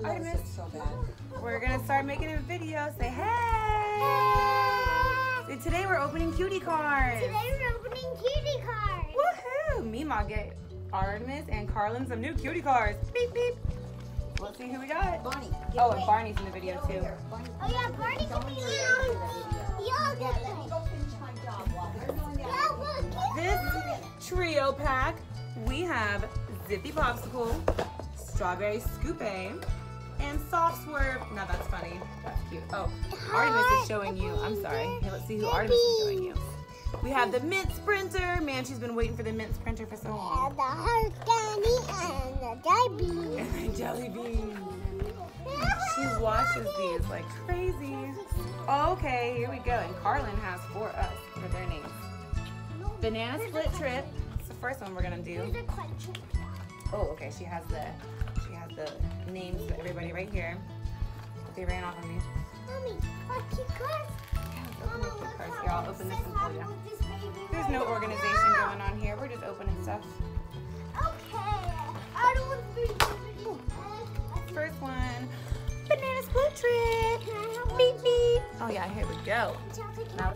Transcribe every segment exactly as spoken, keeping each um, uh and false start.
Artemis, so bad. we're gonna start making a video. Say hey! So today we're opening cutie cards. Today we're opening cutie cards. Woohoo! Mima get Artemis and Carlin some new cutie cards. Beep beep. Let's see who we got. Barney. Oh, and Barney's in the video too. Barney. Oh yeah, Barney can be in. Y'all Yeah, get let me it. go finish my job while they're doing that. Yeah, look. This trio pack, we have Zippy Popsicle, Strawberry Scoopay, and Soft Swerve. Now that's funny. That's cute. Oh, Artemis is showing you. I'm sorry. Here, let's see who Artemis is showing you. We have the Mint Sprinter. Man, she's been waiting for the Mint Sprinter for so long. And the heart candy and the diabetes. And the jelly bean. She washes these like crazy. Okay, here we go. And Carlin has for us for their names. Banana Split Trip. It's the first one we're gonna do. There's a question. Oh, okay. She has the she has the names of everybody right here. But they ran off on me. Mommy, our cute cards. Open the cute cards. Here, I'll open this one for you. This baby There's right no now. organization going on here. We're just opening stuff. Okay. I don't want to be. First one, Banana Split Trip. Beep beep. Oh yeah, here we go. Now,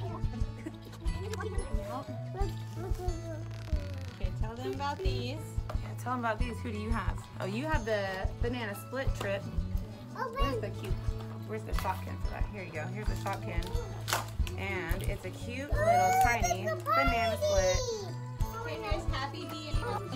okay, tell them about these. Yeah, tell them about these. Who do you have? Oh, you have the Banana Split Trip. Where's the cute? Where's the shopkin for that? Here you go. Here's the shopkin. And it's a cute little tiny banana split. Okay, here's Happy Bee.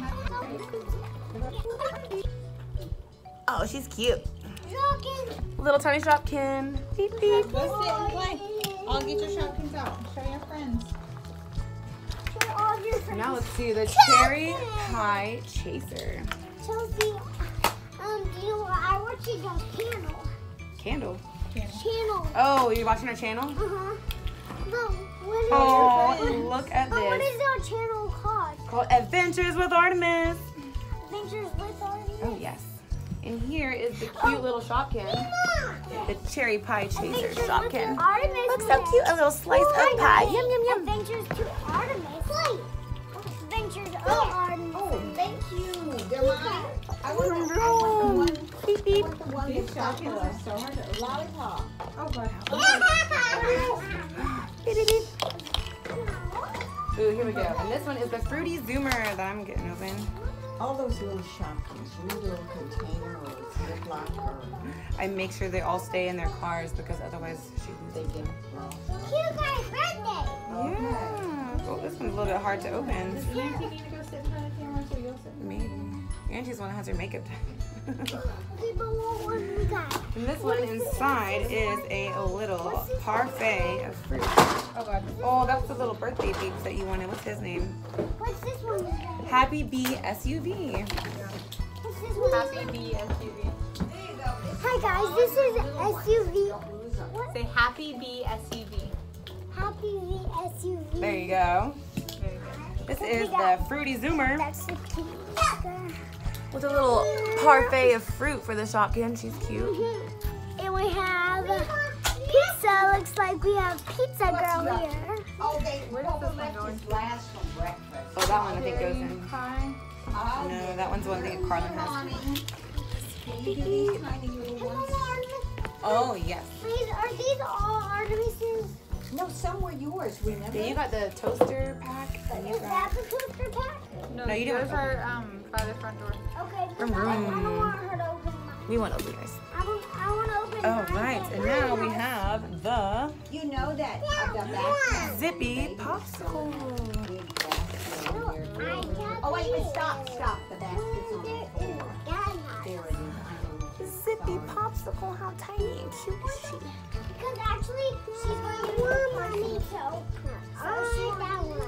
Oh, she's cute. Shocking. Little tiny shopkin. Beep beep. Go sit and play. I'll get your Shopkins out. Show your friends. Show all of your friends. Now let's see the Cherry Pie Chaser. Chelsea, um, do you know what? I watch you on channel. Candle. Channel. Oh, you're watching our channel? Uh-huh. But what is, Oh, what, look at but what this. is our channel called? Called Adventures with Artemis. Adventures with Artemis. Oh, yes. And here is the cute little shopkin. The Cherry Pie Chaser Adventures shopkin. with Artemis. Looks so cute. A little slice of pie. Yum, yum, yum. Adventures to Artemis. Adventures of Artemis. Oh, thank you. They're mine. I want, the, I want the one. Beep, I beep. want the one These that's got Shopkins the are so hard to lollipop. Oh, God. Beep, beep, beep. Ooh, here we go. And this one is the Fruity Zoomer that I'm getting open. All those little Shopkins, you need a little container or a Ziploc or I make sure they all stay in their cars because otherwise she they loses get them. wrong. Cute guy's birthday. Yeah. Well, this one's a little bit hard to open. Does Nancy need to go sit behind the camera so you'll sit? Maybe. Angie's the one that has her makeup done. People want one we got. And this one inside is a little parfait of fruit. Oh god. Oh, that's the little birthday babes that you wanted. What's his name? What's this one? Happy Bee S U V. What's this one? Happy Bee S U V. Hi guys, this is S U V. What? Say Happy Bee S U V. Happy V S U V. There you go. Very good. This is the Fruity Zoomer That's the cute. with a little parfait of fruit for the shopkin. She's cute. And we have pizza. Looks like we have pizza girl here. Oh, they Where does this one left go his last from breakfast. Oh, that one I think goes in. Pie. I'll No, get that one's the one that Carlin has. Bonnie. Can you do these tiny little ones? Oh, yes. These are these all Artemis's? No, some were yours, remember? Yeah, you got the toaster pack. And you Is that got... the toaster pack? No, No, you didn't those are um by the front door. Okay, Vroom, because I, I don't vroom. want her to open mine. We want to open yours. I want, I want to open Oh, mine. right. And now we have the You know that uh, the basket. Zippy Popsicle. Big basket over there. Oh, wait, wait, stop, stop. The basket's on the floor. There it is. Zippy Popsicle. How tiny and cute is she? Because actually, she's going to want mommy to open her. So she's that one.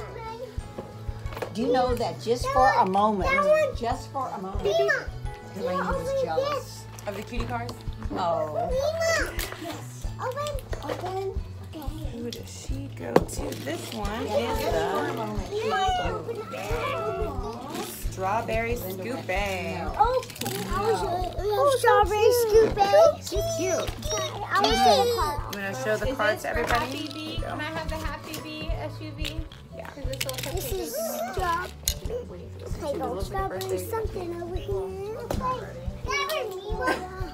Do you know that just for a moment, that one- just for a moment, Mima, Delaney was open jealous. Of the cutie cars? Oh. Mima, open, open. Okay. Who does she go to? This one is the Mima, open it. Strawberry Scoopay. Okay, I will show you. We have strawberry scoop. She's cute. I will show you. I'm going to show the Is card this to for everybody. Happy Bee? Can I have the Happy Bee S U V? Yeah. Because this will This is strawberry. I got strawberry something over here. Never Mima.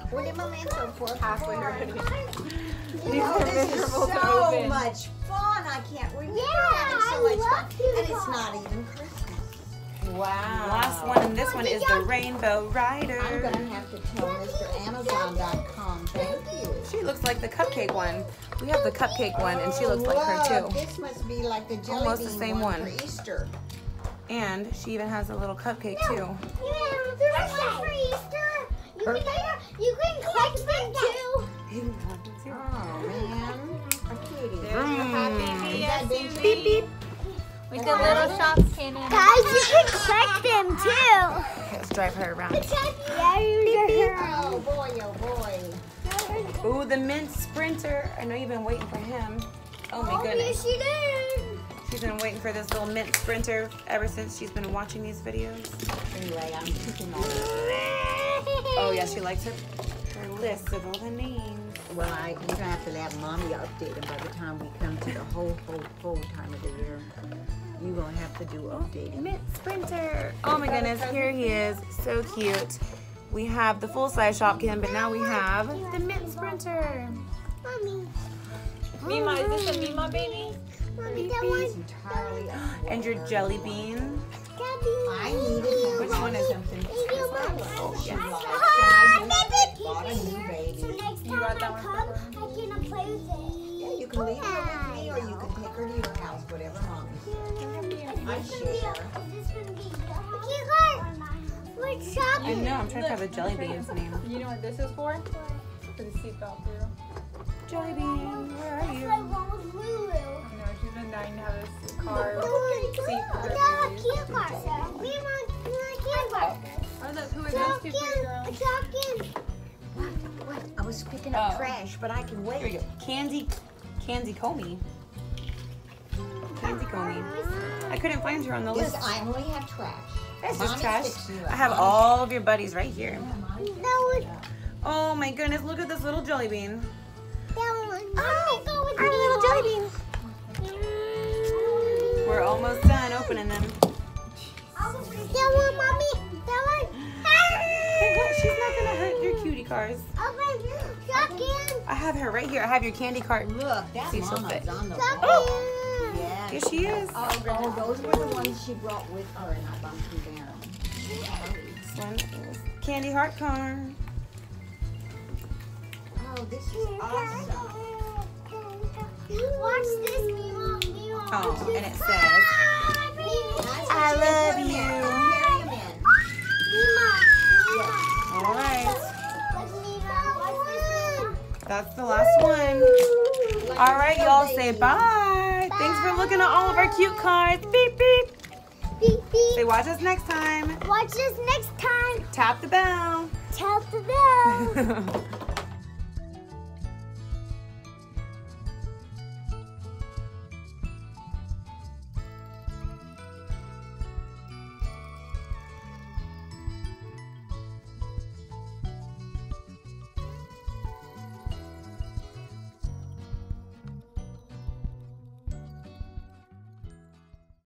What did Memento for? Halfway already. These Oh, are this is miserable to so open. much fun. I can't remember Yeah, having so I much love fun. you And it's guys. not even Christmas. Wow. Last one, and this one is the Rainbow Rider. I'm going to have to tell Mister Amazon dot com thank you. She looks like the cupcake one. We have the cupcake one, and she looks like her Wow, too. This must be like the jelly Almost the bean same one, one. for Easter. And she even has a little cupcake too. Yeah, there's one for Easter. You can, you can collect them too. Oh, man. A kitty. There's your happy Is that big beep kitty? beep. With the little shops came in. Guys, you can collect them too. Okay, let's drive her around. Yeah, you Oh, boy, oh, boy. Ooh, the Mint Sprinter. I know you've been waiting for him. Oh my goodness. Yes, you did. She's been waiting for this little Mint Sprinter ever since she's been watching these videos. Anyway, I'm picking on Oh yeah, she likes her, her list of all the names. Well, I, you're going to have to have Mommy update them by the time we come to the whole, whole, whole time of the year. You're going to have to do updating. Mint Sprinter. Oh my goodness, here he is. So cute. We have the full-size Shopkin, but now we have the Mint Sprinter. Mommy, Mima, is this a Mima baby? mommy, that one. It's entirely up to And your her. jelly bean. I needed him. Which one is empty? Oh, she Yes. likes Ah, it. baby. Bought a new baby. So next You time got I that one come, for I can play with it. Yeah, you can leave her with me or you can take her to your house, whatever Mommy says. I share. What I shopping? know, I'm trying to have the jelly bean's name. You know what this is for? For the seatbelt through. Jelly bean, where are That's you? like one with Lulu. I know, she's been dying to have this car No, seat for her a baby. cute car, Sarah. We want a cute car. Oh, look, who are those two pretty girls? Talking. What? What? I was picking up Oh. trash, but I can Here we wait. go. Candy, Candy Comey. Candy Comey. I couldn't find her on the This, list. I only have trash. That's just Mommy's trash. fixing you up. I have Mommy- all of your buddies right here. That one. Oh my goodness, look at this little jelly bean. That one. Oh, go with Our me. little jelly beans. We're almost done opening them. That one, mommy. That one. Hey, what? She's not gonna hurt your cutie cars. Open. Talking. I have her right here. I have your candy cart. Look, that's See if she'll Mama's fit. on the Talking. wall. Yes. Here she is. Oh, oh, those were the ones she brought with her, and I bumped them down. This one is Candy Heart Car. Oh, this is awesome. Watch this, Mima. Mima. Oh, and it says, That's I what love you can put 'em in. you. Carry 'em in. Mima. all right, Mima. that's the last one. Like All a right, real y'all say baby. bye. Thanks for looking at all of our cute cards. Beep, beep. Beep, beep. Say watch us next time. Watch us next time. Tap the bell. Tap the bell.